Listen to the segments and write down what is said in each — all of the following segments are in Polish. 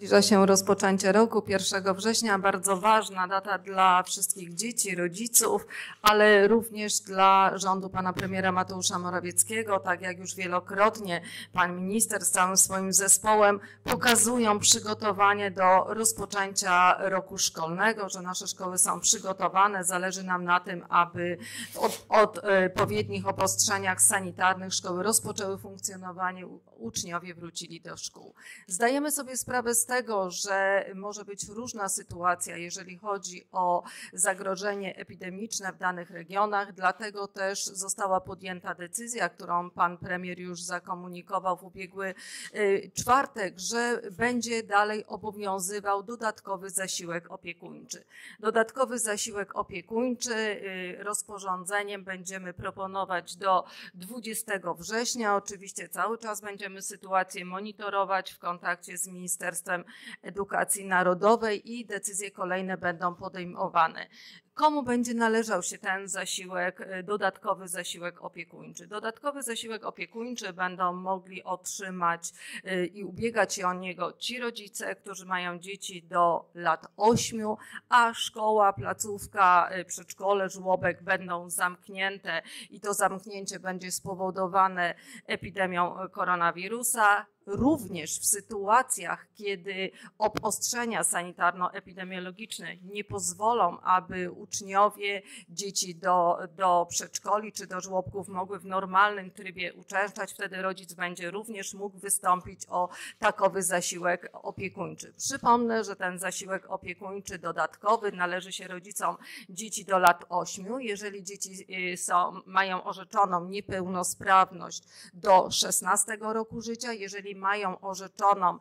Zbliża się rozpoczęcie roku 1 września, bardzo ważna data dla wszystkich dzieci, rodziców, ale również dla rządu pana premiera Mateusza Morawieckiego. Tak jak już wielokrotnie pan minister z całym swoim zespołem pokazują przygotowanie do rozpoczęcia roku szkolnego, że nasze szkoły są przygotowane. Zależy nam na tym, aby w odpowiednich obostrzeniach sanitarnych szkoły rozpoczęły funkcjonowanie, uczniowie wrócili do szkół. Zdajemy sobie sprawę z tego, że może być różna sytuacja, jeżeli chodzi o zagrożenie epidemiczne w danych regionach, dlatego też została podjęta decyzja, którą pan premier już zakomunikował w ubiegły czwartek, że będzie dalej obowiązywał dodatkowy zasiłek opiekuńczy. Dodatkowy zasiłek opiekuńczy rozporządzeniem będziemy proponować do 20 września. Oczywiście cały czas będziemy sytuację monitorować w kontakcie z Ministerstwem Edukacji Narodowej i decyzje kolejne będą podejmowane. Komu będzie należał się ten zasiłek, dodatkowy zasiłek opiekuńczy? Dodatkowy zasiłek opiekuńczy będą mogli otrzymać i ubiegać się o niego ci rodzice, którzy mają dzieci do lat 8, a szkoła, placówka, przedszkole, żłobek będą zamknięte i to zamknięcie będzie spowodowane epidemią koronawirusa. Również w sytuacjach, kiedy obostrzenia sanitarno-epidemiologiczne nie pozwolą, aby uczniowie, dzieci do przedszkoli czy do żłobków mogły w normalnym trybie uczęszczać, wtedy rodzic będzie również mógł wystąpić o takowy zasiłek opiekuńczy. Przypomnę, że ten zasiłek opiekuńczy dodatkowy należy się rodzicom dzieci do lat 8. Jeżeli dzieci mają orzeczoną niepełnosprawność do 16 roku życia, jeżeli mają orzeczoną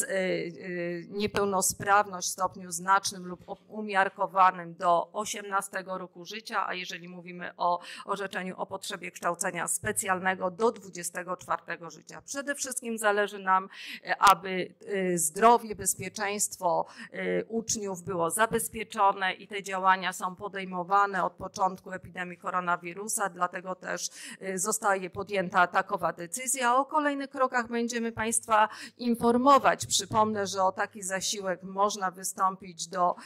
niepełnosprawność w stopniu znacznym lub umiarkowanym do 18 roku życia, a jeżeli mówimy o orzeczeniu o potrzebie kształcenia specjalnego do 24 życia. Przede wszystkim zależy nam, aby zdrowie, bezpieczeństwo uczniów było zabezpieczone i te działania są podejmowane od początku epidemii koronawirusa, dlatego też zostaje podjęta takowa decyzja. O kolejnych krokach będziemy Państwa informować. Przypomnę, że o taki zasiłek można wystąpić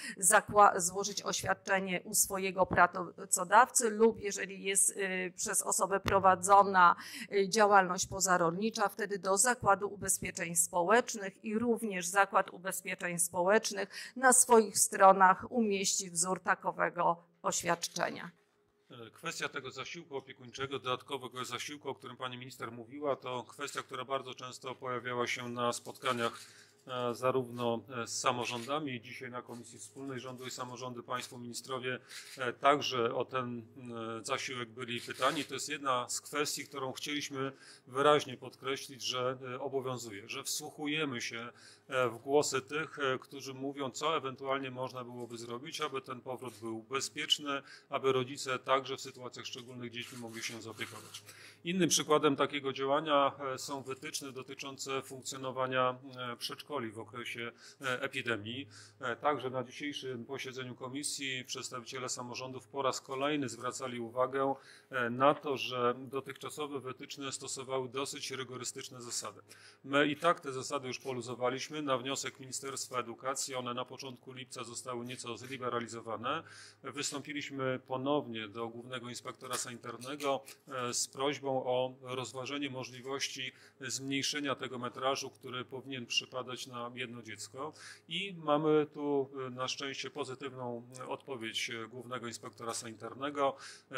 złożyć oświadczenie u swojego pracodawcy lub jeżeli jest przez osobę prowadzona działalność pozarolnicza, wtedy do Zakładu Ubezpieczeń Społecznych i również Zakład Ubezpieczeń Społecznych na swoich stronach umieści wzór takowego oświadczenia. Kwestia tego zasiłku opiekuńczego, dodatkowego zasiłku, o którym pani minister mówiła, to kwestia, która bardzo często pojawiała się na spotkaniach zarówno z samorządami, dzisiaj na Komisji Wspólnej Rządu i Samorządy, państwo ministrowie także o ten zasiłek byli pytani. To jest jedna z kwestii, którą chcieliśmy wyraźnie podkreślić, że obowiązuje, że wsłuchujemy się w głosy tych, którzy mówią, co ewentualnie można byłoby zrobić, aby ten powrót był bezpieczny, aby rodzice także w sytuacjach szczególnych dziećmi mogli się zaopiekować. Innym przykładem takiego działania są wytyczne dotyczące funkcjonowania przedszkoli w okresie epidemii. Także na dzisiejszym posiedzeniu komisji przedstawiciele samorządów po raz kolejny zwracali uwagę na to, że dotychczasowe wytyczne stosowały dosyć rygorystyczne zasady. My i tak te zasady już poluzowaliśmy na wniosek Ministerstwa Edukacji. One na początku lipca zostały nieco zliberalizowane. Wystąpiliśmy ponownie do Głównego Inspektora Sanitarnego z prośbą o rozważenie możliwości zmniejszenia tego metrażu, który powinien przypadać na jedno dziecko i mamy tu na szczęście pozytywną odpowiedź Głównego Inspektora Sanitarnego.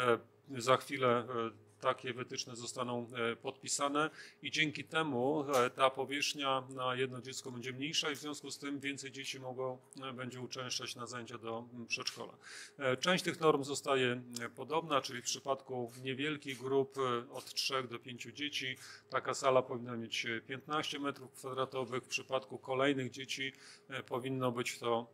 Za chwilę takie wytyczne zostaną podpisane i dzięki temu ta powierzchnia na jedno dziecko będzie mniejsza i w związku z tym więcej dzieci będzie uczęszczać na zajęcia do przedszkola. Część tych norm zostaje podobna, czyli w przypadku niewielkich grup od 3 do 5 dzieci taka sala powinna mieć 15 m², w przypadku kolejnych dzieci powinno być to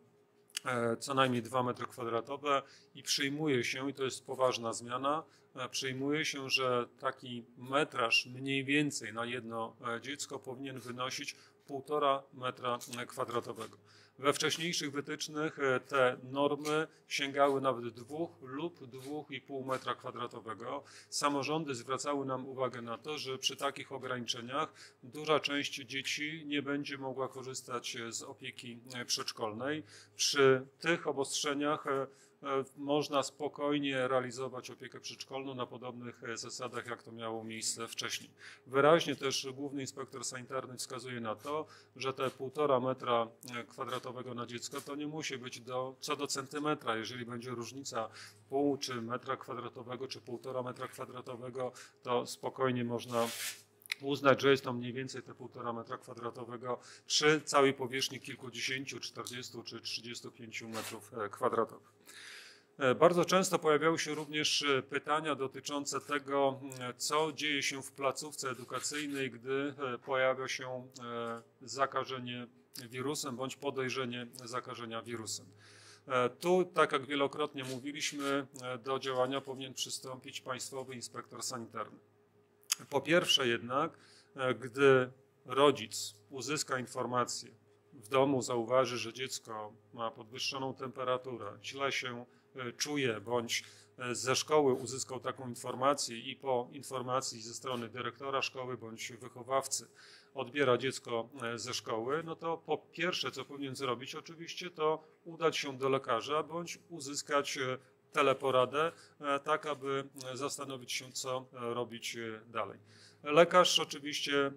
co najmniej 2 m² i przyjmuje się, i to jest poważna zmiana, przyjmuje się, że taki metraż mniej więcej na jedno dziecko powinien wynosić 1,5 m². We wcześniejszych wytycznych te normy sięgały nawet 2 lub 2,5 metra kwadratowego. Samorządy zwracały nam uwagę na to, że przy takich ograniczeniach duża część dzieci nie będzie mogła korzystać z opieki przedszkolnej. Przy tych obostrzeniach można spokojnie realizować opiekę przedszkolną na podobnych zasadach, jak to miało miejsce wcześniej. Wyraźnie też Główny Inspektor Sanitarny wskazuje na to, że te 1,5 metra kwadratowego na dziecko to nie musi być co do centymetra. Jeżeli będzie różnica pół czy metra kwadratowego, czy 1,5 metra kwadratowego, to spokojnie można uznać, że jest to mniej więcej te 1,5 metra kwadratowego przy całej powierzchni kilkudziesięciu, 40 czy 35 metrów kwadratowych. Bardzo często pojawiały się również pytania dotyczące tego, co dzieje się w placówce edukacyjnej, gdy pojawia się zakażenie wirusem bądź podejrzenie zakażenia wirusem. Tu, tak jak wielokrotnie mówiliśmy, do działania powinien przystąpić Państwowy Inspektor Sanitarny. Po pierwsze jednak, gdy rodzic uzyska informację, w domu zauważy, że dziecko ma podwyższoną temperaturę, źle się czuje, bądź ze szkoły uzyskał taką informację i po informacji ze strony dyrektora szkoły bądź wychowawcy odbiera dziecko ze szkoły, no to po pierwsze, co powinien zrobić oczywiście, to udać się do lekarza bądź uzyskać teleporadę, tak aby zastanowić się, co robić dalej. Lekarz oczywiście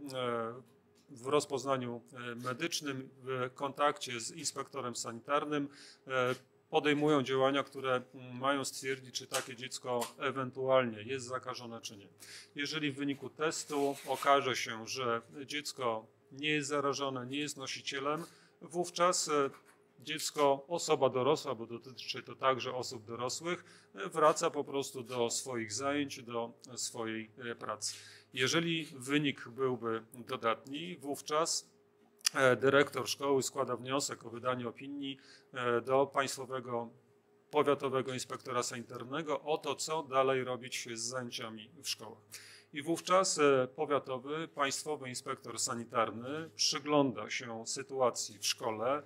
w rozpoznaniu medycznym, w kontakcie z inspektorem sanitarnym podejmują działania, które mają stwierdzić, czy takie dziecko ewentualnie jest zakażone, czy nie. Jeżeli w wyniku testu okaże się, że dziecko nie jest zarażone, nie jest nosicielem, wówczas dziecko, osoba dorosła, bo dotyczy to także osób dorosłych, wraca po prostu do swoich zajęć, do swojej pracy. Jeżeli wynik byłby dodatni, wówczas dyrektor szkoły składa wniosek o wydanie opinii do Państwowego Powiatowego Inspektora Sanitarnego o to, co dalej robić z zajęciami w szkołach. I wówczas powiatowy, Państwowy Inspektor Sanitarny przygląda się sytuacji w szkole,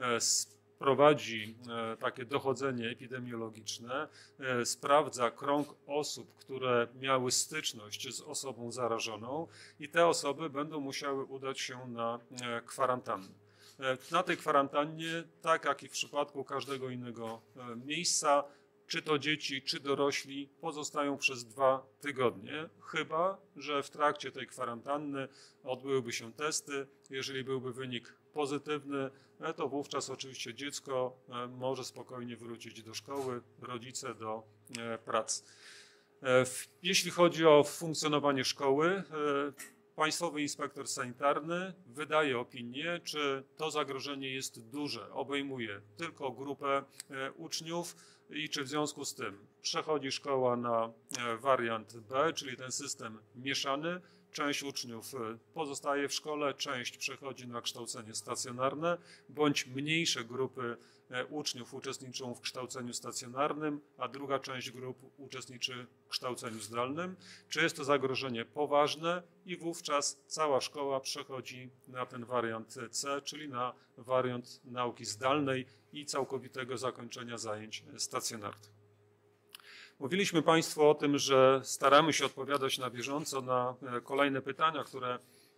prowadzi takie dochodzenie epidemiologiczne, sprawdza krąg osób, które miały styczność z osobą zarażoną i te osoby będą musiały udać się na kwarantannę. Na tej kwarantannie, tak jak i w przypadku każdego innego miejsca, czy to dzieci, czy dorośli, pozostają przez 2 tygodnie, chyba że w trakcie tej kwarantanny odbyłyby się testy. Jeżeli byłby wynik pozytywny, to wówczas oczywiście dziecko może spokojnie wrócić do szkoły, rodzice do pracy. Jeśli chodzi o funkcjonowanie szkoły, Państwowy Inspektor Sanitarny wydaje opinię, czy to zagrożenie jest duże, obejmuje tylko grupę uczniów i czy w związku z tym przechodzi szkoła na wariant B, czyli ten system mieszany. Część uczniów pozostaje w szkole, część przechodzi na kształcenie stacjonarne, bądź mniejsze grupy uczniów uczestniczą w kształceniu stacjonarnym, a druga część grup uczestniczy w kształceniu zdalnym. Czy jest to zagrożenie poważne i wówczas cała szkoła przechodzi na ten wariant C, czyli na wariant nauki zdalnej i całkowitego zakończenia zajęć stacjonarnych. Mówiliśmy Państwu o tym, że staramy się odpowiadać na bieżąco na kolejne pytania, które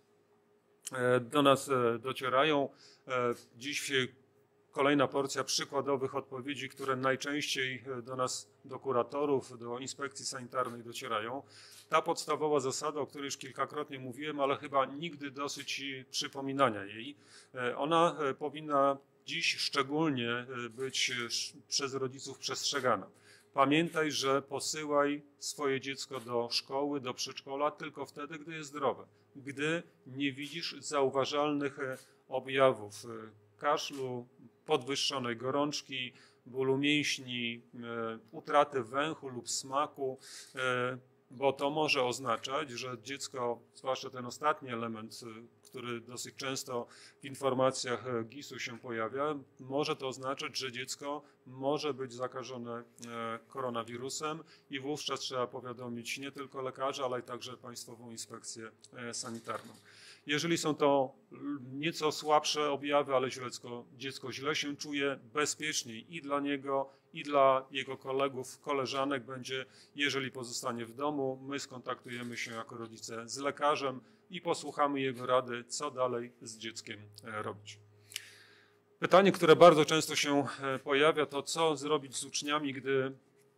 do nas docierają. Dziś kolejna porcja przykładowych odpowiedzi, które najczęściej do nas, do kuratorów, do inspekcji sanitarnej docierają. Ta podstawowa zasada, o której już kilkakrotnie mówiłem, ale chyba nigdy dosyć przypominania jej, ona powinna dziś szczególnie być przez rodziców przestrzegana. Pamiętaj, że posyłaj swoje dziecko do szkoły, do przedszkola tylko wtedy, gdy jest zdrowe. Gdy nie widzisz zauważalnych objawów kaszlu, podwyższonej gorączki, bólu mięśni, utraty węchu lub smaku, bo to może oznaczać, że dziecko, zwłaszcza ten ostatni element, który dosyć często w informacjach GIS-u się pojawia, może to oznaczać, że dziecko może być zakażone koronawirusem i wówczas trzeba powiadomić nie tylko lekarzy, ale i także Państwową Inspekcję Sanitarną. Jeżeli są to nieco słabsze objawy, ale dziecko źle się czuje, bezpieczniej i dla niego, i dla jego kolegów, koleżanek będzie, jeżeli pozostanie w domu. My skontaktujemy się jako rodzice z lekarzem i posłuchamy jego rady, co dalej z dzieckiem robić. Pytanie, które bardzo często się pojawia, to co zrobić z uczniami, gdy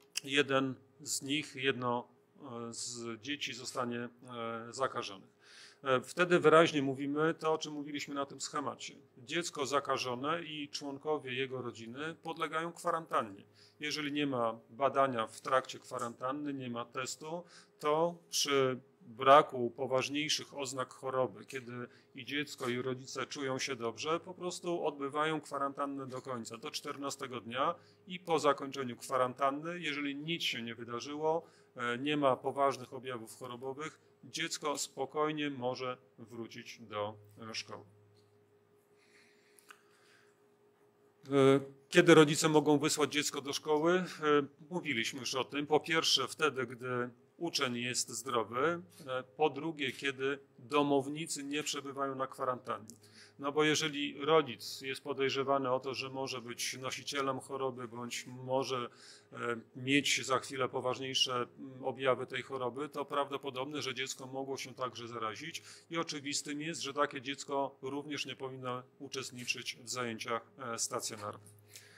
jedno z dzieci zostanie zakażonych. Wtedy wyraźnie mówimy to, o czym mówiliśmy na tym schemacie. Dziecko zakażone i członkowie jego rodziny podlegają kwarantannie. Jeżeli nie ma badania w trakcie kwarantanny, nie ma testu, to przy braku poważniejszych oznak choroby, kiedy i dziecko, i rodzice czują się dobrze, po prostu odbywają kwarantannę do końca, do 14 dnia i po zakończeniu kwarantanny, jeżeli nic się nie wydarzyło, nie ma poważnych objawów chorobowych, dziecko spokojnie może wrócić do szkoły. Kiedy rodzice mogą wysłać dziecko do szkoły? Mówiliśmy już o tym. Po pierwsze wtedy, gdy uczeń jest zdrowy. Po drugie, kiedy domownicy nie przebywają na kwarantannie. No bo jeżeli rodzic jest podejrzewany o to, że może być nosicielem choroby, bądź może mieć za chwilę poważniejsze objawy tej choroby, to prawdopodobne, że dziecko mogło się także zarazić i oczywistym jest, że takie dziecko również nie powinno uczestniczyć w zajęciach stacjonarnych.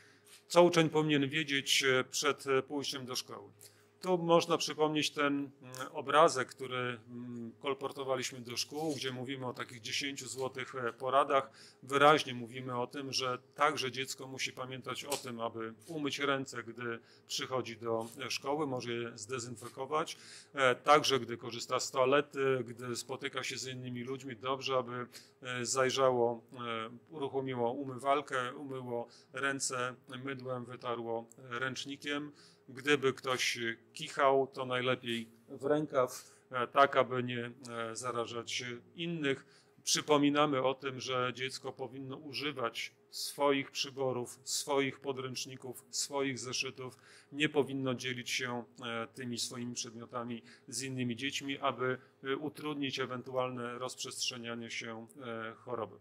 Co uczeń powinien wiedzieć przed pójściem do szkoły? Tu można przypomnieć ten obrazek, który kolportowaliśmy do szkół, gdzie mówimy o takich 10 złotych poradach. Wyraźnie mówimy o tym, że także dziecko musi pamiętać o tym, aby umyć ręce, gdy przychodzi do szkoły, może je zdezynfekować. Także gdy korzysta z toalety, gdy spotyka się z innymi ludźmi, dobrze, aby zajrzało, uruchomiło umywalkę, umyło ręce mydłem, wytarło ręcznikiem. Gdyby ktoś kichał, to najlepiej w rękaw, tak aby nie zarażać innych. Przypominamy o tym, że dziecko powinno używać swoich przyborów, swoich podręczników, swoich zeszytów. Nie powinno dzielić się tymi swoimi przedmiotami z innymi dziećmi, aby utrudnić ewentualne rozprzestrzenianie się choroby.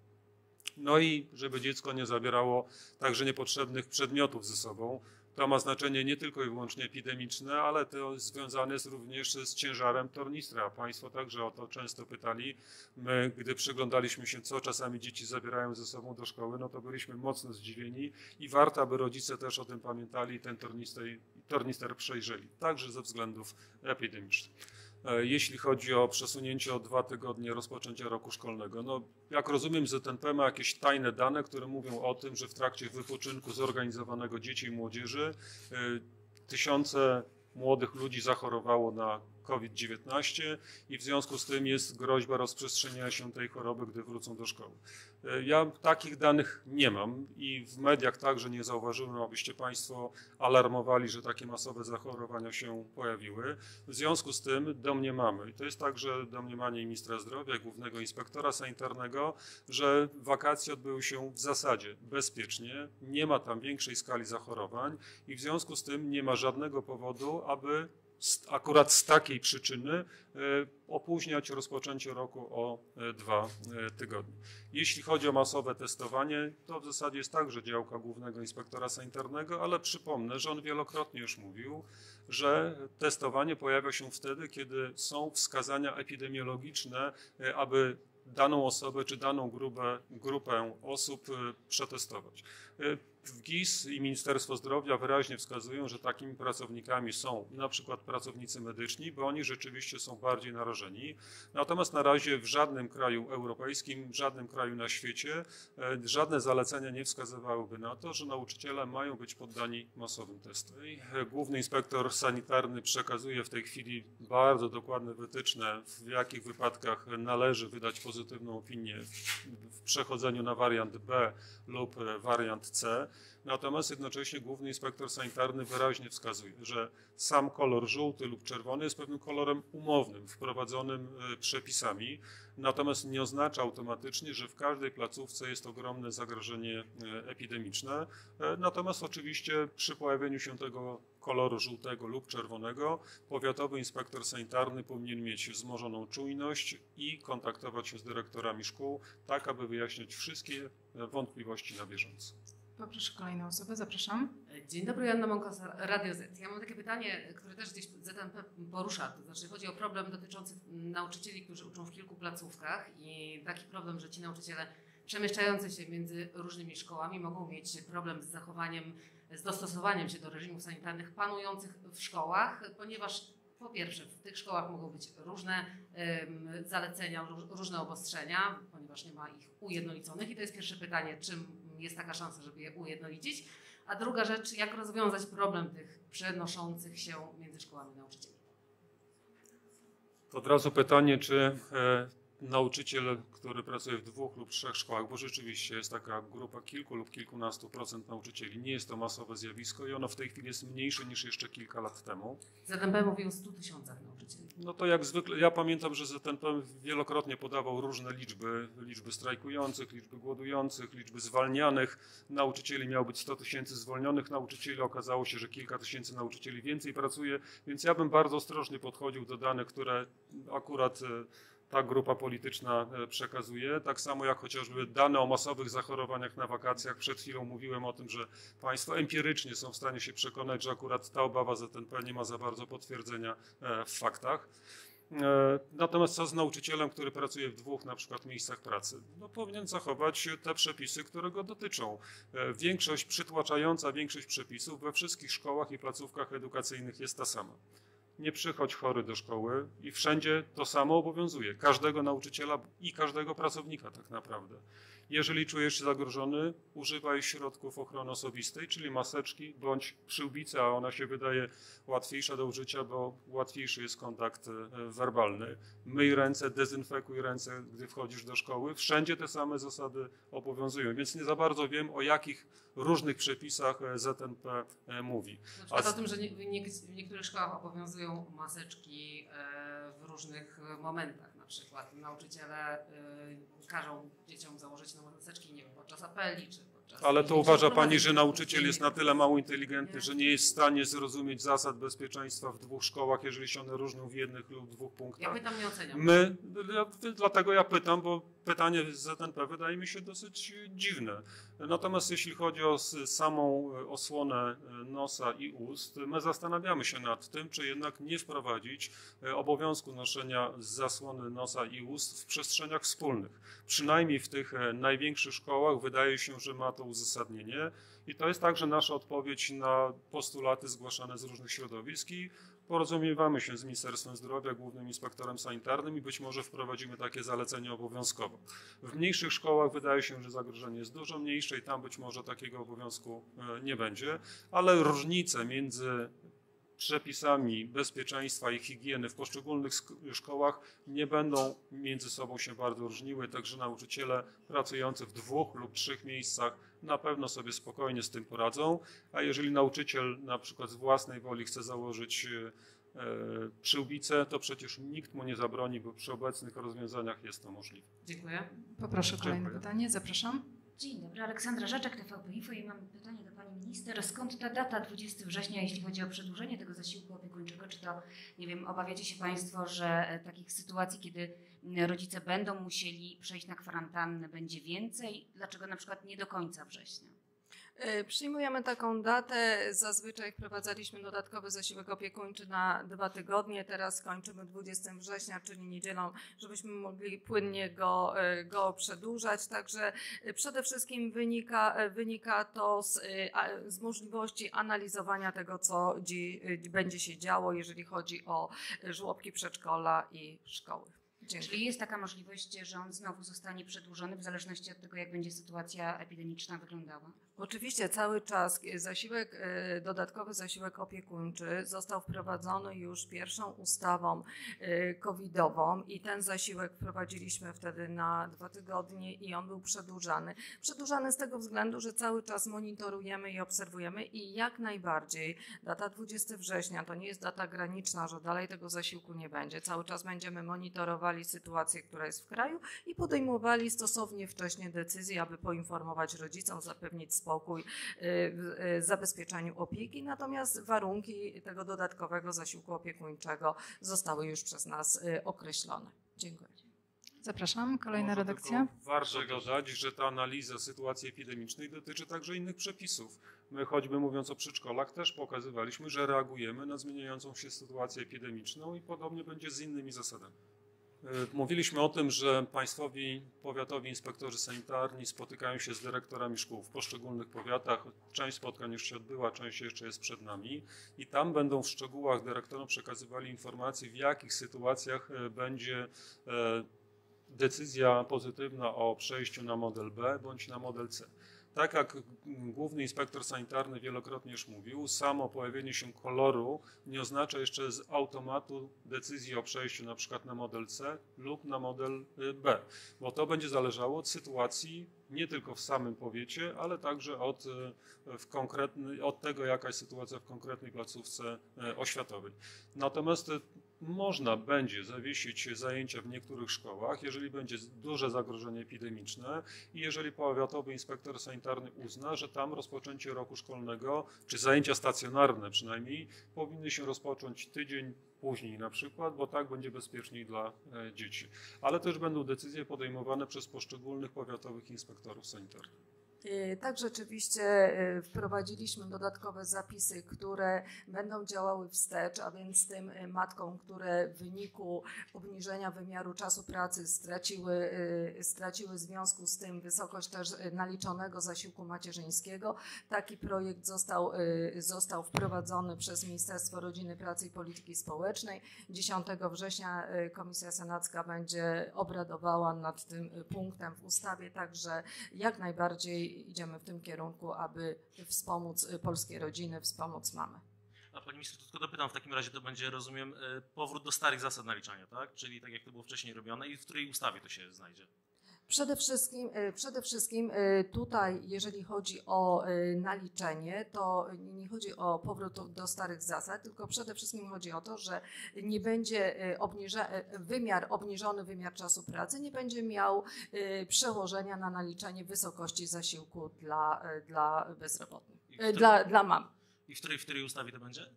No i żeby dziecko nie zabierało także niepotrzebnych przedmiotów ze sobą. To ma znaczenie nie tylko i wyłącznie epidemiczne, ale to związane jest również z ciężarem tornistra. Państwo także o to często pytali. My, gdy przyglądaliśmy się, co czasami dzieci zabierają ze sobą do szkoły, no to byliśmy mocno zdziwieni i warto, aby rodzice też o tym pamiętali i ten tornister przejrzeli, także ze względów epidemicznych. Jeśli chodzi o przesunięcie o 2 tygodnie rozpoczęcia roku szkolnego. No, jak rozumiem, ZNP ma jakieś tajne dane, które mówią o tym, że w trakcie wypoczynku zorganizowanego dzieci i młodzieży tysiące młodych ludzi zachorowało na COVID-19 i w związku z tym jest groźba rozprzestrzeniania się tej choroby, gdy wrócą do szkoły. Ja takich danych nie mam i w mediach także nie zauważyłem, abyście Państwo alarmowali, że takie masowe zachorowania się pojawiły. W związku z tym domniemamy, i to jest także domniemanie ministra zdrowia, głównego inspektora sanitarnego, że wakacje odbyły się w zasadzie bezpiecznie, nie ma tam większej skali zachorowań i w związku z tym nie ma żadnego powodu, aby akurat z takiej przyczyny opóźniać rozpoczęcie roku o 2 tygodnie. Jeśli chodzi o masowe testowanie, to w zasadzie jest także działka głównego inspektora sanitarnego, ale przypomnę, że on wielokrotnie już mówił, że testowanie pojawia się wtedy, kiedy są wskazania epidemiologiczne, aby daną osobę czy daną grupę osób przetestować. GIS i Ministerstwo Zdrowia wyraźnie wskazują, że takimi pracownikami są na przykład pracownicy medyczni, bo oni rzeczywiście są bardziej narażeni. Natomiast na razie w żadnym kraju europejskim, w żadnym kraju na świecie żadne zalecenia nie wskazywałyby na to, że nauczyciele mają być poddani masowym testom. Główny inspektor sanitarny przekazuje w tej chwili bardzo dokładne wytyczne, w jakich wypadkach należy wydać pozytywną opinię w przechodzeniu na wariant B lub wariant C. Natomiast jednocześnie główny inspektor sanitarny wyraźnie wskazuje, że sam kolor żółty lub czerwony jest pewnym kolorem umownym, wprowadzonym przepisami, natomiast nie oznacza automatycznie, że w każdej placówce jest ogromne zagrożenie epidemiczne. Natomiast oczywiście przy pojawieniu się tego koloru żółtego lub czerwonego powiatowy inspektor sanitarny powinien mieć wzmożoną czujność i kontaktować się z dyrektorami szkół, tak aby wyjaśniać wszystkie wątpliwości na bieżąco. Poproszę kolejną osobę, zapraszam. Dzień dobry, Joanna Mąkos, Radio Z. Ja mam takie pytanie, które też gdzieś ZNP porusza, to znaczy chodzi o problem dotyczący nauczycieli, którzy uczą w kilku placówkach i taki problem, że ci nauczyciele przemieszczający się między różnymi szkołami mogą mieć problem z zachowaniem, z dostosowaniem się do reżimów sanitarnych panujących w szkołach, ponieważ po pierwsze w tych szkołach mogą być różne zalecenia, różne obostrzenia, ponieważ nie ma ich ujednoliconych i to jest pierwsze pytanie, czym jest taka szansa, żeby je ujednolicić, a druga rzecz, jak rozwiązać problem tych przenoszących się między szkołami nauczycieli. Od razu pytanie, czy nauczyciel, który pracuje w 2 lub 3 szkołach, bo rzeczywiście jest taka grupa kilku lub kilkunastu procent nauczycieli, nie jest to masowe zjawisko i ono w tej chwili jest mniejsze niż jeszcze kilka lat temu. ZNP mówi o 100 000 nauczycieli. No to jak zwykle, ja pamiętam, że ZNP wielokrotnie podawał różne liczby strajkujących, liczby głodujących, liczby zwalnianych. Nauczycieli miało być 100 000 zwolnionych nauczycieli, okazało się, że kilka tysięcy nauczycieli więcej pracuje, więc ja bym bardzo ostrożnie podchodził do danych, które akurat ta grupa polityczna przekazuje. Tak samo jak chociażby dane o masowych zachorowaniach na wakacjach. Przed chwilą mówiłem o tym, że Państwo empirycznie są w stanie się przekonać, że akurat ta obawa ZNP nie ma za bardzo potwierdzenia w faktach. Natomiast co z nauczycielem, który pracuje w 2 na przykład miejscach pracy? No, powinien zachować te przepisy, które go dotyczą. Przytłaczająca większość przepisów we wszystkich szkołach i placówkach edukacyjnych jest ta sama. Nie przychodź chory do szkoły i wszędzie to samo obowiązuje. Każdego nauczyciela i każdego pracownika tak naprawdę. Jeżeli czujesz się zagrożony, używaj środków ochrony osobistej, czyli maseczki bądź przyłbicy, a ona się wydaje łatwiejsza do użycia, bo łatwiejszy jest kontakt werbalny. Myj ręce, dezynfekuj ręce, gdy wchodzisz do szkoły. Wszędzie te same zasady obowiązują, więc nie za bardzo wiem, o jakich różnych przepisach ZNP mówi. Na przykład o tym, że w niektórych szkołach obowiązują maseczki w różnych momentach. Na przykład nauczyciele każą dzieciom założyć maseczki, nie wiem, podczas apeli czy podczas... Ale to uważa Pani, że nauczyciel jest na tyle mało inteligentny, że nie jest w stanie zrozumieć zasad bezpieczeństwa w 2 szkołach, jeżeli się one różnią w 1 lub 2 punktach? Ja pytam, nie oceniam. Dlatego ja pytam, bo pytanie z ZNP wydaje mi się dosyć dziwne. Natomiast jeśli chodzi o samą osłonę nosa i ust, my zastanawiamy się nad tym, czy jednak nie wprowadzić obowiązku noszenia zasłony nosa i ust w przestrzeniach wspólnych. Przynajmniej w tych największych szkołach wydaje się, że ma to uzasadnienie i to jest także nasza odpowiedź na postulaty zgłaszane z różnych środowisk i porozumiewamy się z Ministerstwem Zdrowia, Głównym Inspektorem Sanitarnym i być może wprowadzimy takie zalecenie obowiązkowo. W mniejszych szkołach wydaje się, że zagrożenie jest dużo mniejsze i tam być może takiego obowiązku nie będzie, ale różnice między przepisami bezpieczeństwa i higieny w poszczególnych szkołach nie będą między sobą się bardzo różniły, także nauczyciele pracujący w 2 lub 3 miejscach na pewno sobie spokojnie z tym poradzą, a jeżeli nauczyciel na przykład z własnej woli chce założyć przyłbicę, to przecież nikt mu nie zabroni, bo przy obecnych rozwiązaniach jest to możliwe. Dziękuję. Poproszę kolejne pytanie, zapraszam. Dzień dobry, Aleksandra Rzeczek, TVP Info i mam pytanie do Pani Minister. Skąd ta data 20 września, jeśli chodzi o przedłużenie tego zasiłku opiekuńczego? Czy to, nie wiem, obawiacie się Państwo, że takich sytuacji, kiedy rodzice będą musieli przejść na kwarantannę, będzie więcej? Dlaczego na przykład nie do końca września? Przyjmujemy taką datę. Zazwyczaj wprowadzaliśmy dodatkowy zasiłek opiekuńczy na 2 tygodnie. Teraz kończymy 20 września, czyli niedzielą, żebyśmy mogli płynnie go przedłużać. Także przede wszystkim wynika to z możliwości analizowania tego, co będzie się działo, jeżeli chodzi o żłobki, przedszkola i szkoły. Dziękuję. Czyli jest taka możliwość, że on znowu zostanie przedłużony w zależności od tego, jak będzie sytuacja epidemiczna wyglądała? Oczywiście cały czas dodatkowy zasiłek opiekuńczy został wprowadzony już pierwszą ustawą covidową i ten zasiłek wprowadziliśmy wtedy na 2 tygodnie i on był przedłużany. Przedłużany z tego względu, że cały czas monitorujemy i obserwujemy i jak najbardziej data 20 września to nie jest data graniczna, że dalej tego zasiłku nie będzie. Cały czas będziemy monitorowali sytuację, która jest w kraju i podejmowali stosownie wcześnie decyzje, aby poinformować rodzicom, zapewnić spokój w zabezpieczaniu opieki, natomiast warunki tego dodatkowego zasiłku opiekuńczego zostały już przez nas określone. Dziękuję. Zapraszam, kolejna Może redakcja. tylko warto dodać, że ta analiza sytuacji epidemicznej dotyczy także innych przepisów. My choćby mówiąc o przedszkolach też pokazywaliśmy, że reagujemy na zmieniającą się sytuację epidemiczną i podobnie będzie z innymi zasadami. Mówiliśmy o tym, że państwowi, powiatowi inspektorzy sanitarni spotykają się z dyrektorami szkół w poszczególnych powiatach. Część spotkań już się odbyła, część jeszcze jest przed nami i tam będą w szczegółach dyrektorom przekazywali informacje, w jakich sytuacjach będzie decyzja pozytywna o przejściu na model B bądź na model C. Tak jak główny inspektor sanitarny wielokrotnie już mówił, samo pojawienie się koloru nie oznacza jeszcze z automatu decyzji o przejściu na przykład na model C lub na model B, bo to będzie zależało od sytuacji nie tylko w samym powiecie, ale także od tego, jaka jest sytuacja w konkretnej placówce oświatowej. Natomiast można będzie zawiesić zajęcia w niektórych szkołach, jeżeli będzie duże zagrożenie epidemiczne i jeżeli powiatowy inspektor sanitarny uzna, że tam rozpoczęcie roku szkolnego, czy zajęcia stacjonarne przynajmniej, powinny się rozpocząć tydzień później na przykład, bo tak będzie bezpieczniej dla dzieci. Ale też będą decyzje podejmowane przez poszczególnych powiatowych inspektorów sanitarnych. Tak, rzeczywiście wprowadziliśmy dodatkowe zapisy, które będą działały wstecz, a więc tym matkom, które w wyniku obniżenia wymiaru czasu pracy straciły w związku z tym wysokość też naliczonego zasiłku macierzyńskiego. Taki projekt został wprowadzony przez Ministerstwo Rodziny, Pracy i Polityki Społecznej. 10 września Komisja Senacka będzie obradowała nad tym punktem w ustawie, także jak najbardziej idziemy w tym kierunku, aby wspomóc polskie rodziny, wspomóc mamy. A pani minister, to tylko dopytam, w takim razie to będzie, rozumiem, powrót do starych zasad naliczania, tak? Czyli tak jak to było wcześniej robione i w której ustawie to się znajdzie? Przede wszystkim tutaj, jeżeli chodzi o naliczenie, to nie chodzi o powrót do starych zasad, tylko przede wszystkim chodzi o to, że nie będzie obniżony wymiar czasu pracy nie będzie miał przełożenia na naliczenie wysokości zasiłku dla bezrobotnych, dla mam. I w której ustawie to będzie?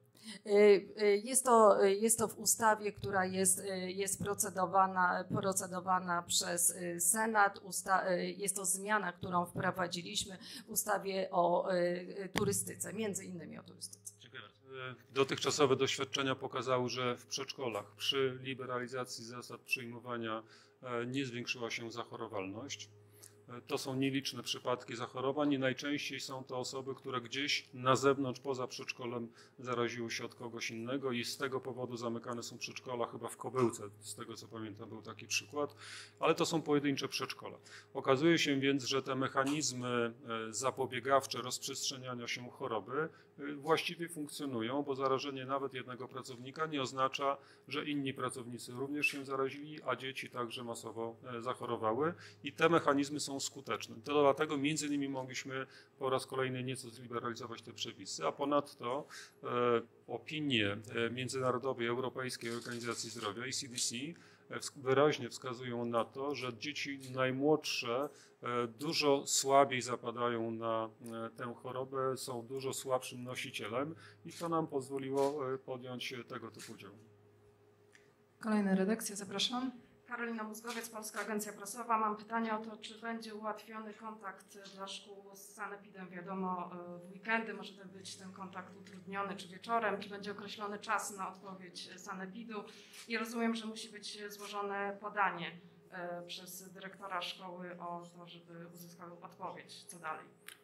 Jest to w ustawie, która jest procedowana przez Senat. Jest to zmiana, którą wprowadziliśmy w ustawie o turystyce, między innymi o turystyce. Dziękuję bardzo. Dotychczasowe doświadczenia pokazały, że w przedszkolach przy liberalizacji zasad przyjmowania nie zwiększyła się zachorowalność. To są nieliczne przypadki zachorowań i najczęściej są to osoby, które gdzieś na zewnątrz, poza przedszkolem zaraziły się od kogoś innego i z tego powodu zamykane są przedszkola, chyba w Kobyłce, z tego co pamiętam był taki przykład, ale to są pojedyncze przedszkola. Okazuje się więc, że te mechanizmy zapobiegawcze rozprzestrzeniania się choroby właściwie funkcjonują, bo zarażenie nawet jednego pracownika nie oznacza, że inni pracownicy również się zarazili, a dzieci także masowo zachorowały i te mechanizmy są skuteczne. To dlatego między innymi mogliśmy po raz kolejny nieco zliberalizować te przepisy, a ponadto opinie Międzynarodowej Europejskiej Organizacji Zdrowia i CDC wyraźnie wskazują na to, że dzieci najmłodsze dużo słabiej zapadają na tę chorobę, są dużo słabszym nosicielem i to nam pozwoliło podjąć tego typu działania. Kolejna redakcja, zapraszam. Karolina Mózgowiec, Polska Agencja Prasowa. Mam pytanie o to, czy będzie ułatwiony kontakt dla szkół z sanepidem, wiadomo, w weekendy może to być ten kontakt utrudniony, czy wieczorem, czy będzie określony czas na odpowiedź sanepidu i rozumiem, że musi być złożone podanie przez dyrektora szkoły o to, żeby uzyskał odpowiedź, co dalej.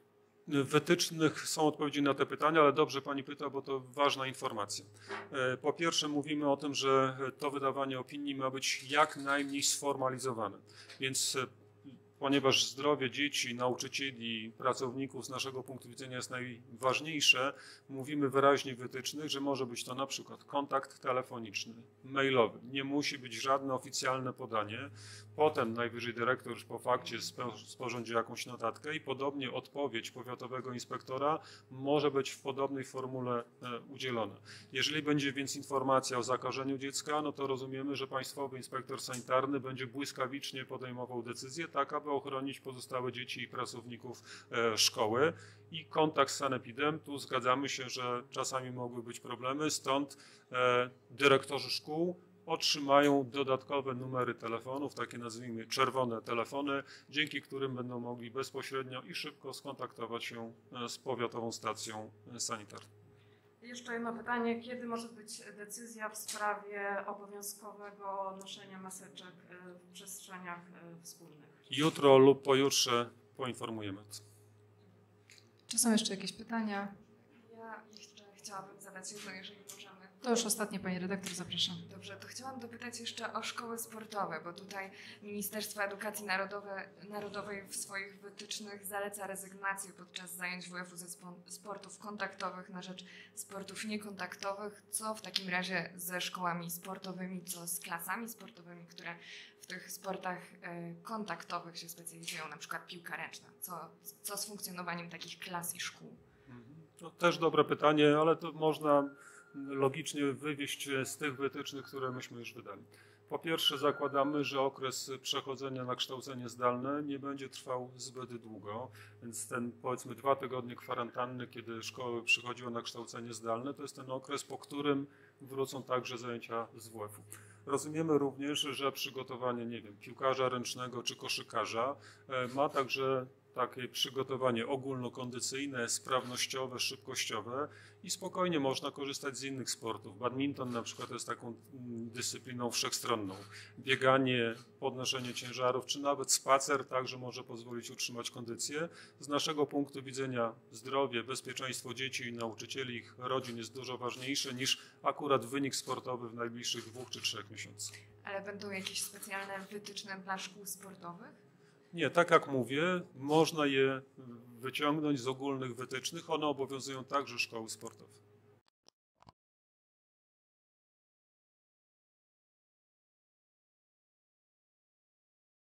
wytycznych są odpowiedzi na te pytania, ale dobrze Pani pyta, bo to ważna informacja. Po pierwsze mówimy o tym, że to wydawanie opinii ma być jak najmniej sformalizowane, więc ponieważ zdrowie dzieci, nauczycieli, pracowników z naszego punktu widzenia jest najważniejsze, mówimy wyraźnie w wytycznych, że może być to na przykład kontakt telefoniczny, mailowy. Nie musi być żadne oficjalne podanie. Potem najwyżej dyrektor już po fakcie sporządzi jakąś notatkę i podobnie odpowiedź powiatowego inspektora może być w podobnej formule udzielona. Jeżeli będzie więc informacja o zakażeniu dziecka, no to rozumiemy, że państwowy inspektor sanitarny będzie błyskawicznie podejmował decyzję, tak aby ochronić pozostałe dzieci i pracowników szkoły. I kontakt z sanepidem, tu zgadzamy się, że czasami mogły być problemy, stąd dyrektorzy szkół otrzymają dodatkowe numery telefonów, takie nazwijmy czerwone telefony, dzięki którym będą mogli bezpośrednio i szybko skontaktować się z powiatową stacją sanitarną. Jeszcze jedno pytanie, kiedy może być decyzja w sprawie obowiązkowego noszenia maseczek w przestrzeniach wspólnych? Jutro lub pojutrze poinformujemy. Czy są jeszcze jakieś pytania? Ja jeszcze chciałabym zadać jedno, jeżeli możemy. To już ostatnie, pani redaktor, zapraszam. Dobrze, to chciałam dopytać jeszcze o szkoły sportowe, bo tutaj Ministerstwo Edukacji Narodowej w swoich wytycznych zaleca rezygnację podczas zajęć WF-u ze sportów kontaktowych na rzecz sportów niekontaktowych. Co w takim razie ze szkołami sportowymi, co z klasami sportowymi, które w tych sportach kontaktowych się specjalizują, na przykład piłka ręczna? Co z funkcjonowaniem takich klas i szkół? To też dobre pytanie, ale to można logicznie wywieść z tych wytycznych, które myśmy już wydali. Po pierwsze zakładamy, że okres przechodzenia na kształcenie zdalne nie będzie trwał zbyt długo, więc ten powiedzmy 2 tygodnie kwarantanny, kiedy szkoły przychodziły na kształcenie zdalne, to jest ten okres, po którym wrócą także zajęcia z WF-u. Rozumiemy również, że przygotowanie, nie wiem, piłkarza ręcznego czy koszykarza ma także takie przygotowanie ogólnokondycyjne, sprawnościowe, szybkościowe i spokojnie można korzystać z innych sportów. Badminton na przykład jest taką dyscypliną wszechstronną. Bieganie, podnoszenie ciężarów, czy nawet spacer także może pozwolić utrzymać kondycję. Z naszego punktu widzenia zdrowie, bezpieczeństwo dzieci i nauczycieli, ich rodzin jest dużo ważniejsze niż akurat wynik sportowy w najbliższych 2 czy 3 miesiącach. Ale będą jakieś specjalne wytyczne dla szkół sportowych? Nie, tak jak mówię, można je wyciągnąć z ogólnych wytycznych, one obowiązują także szkoły sportowe.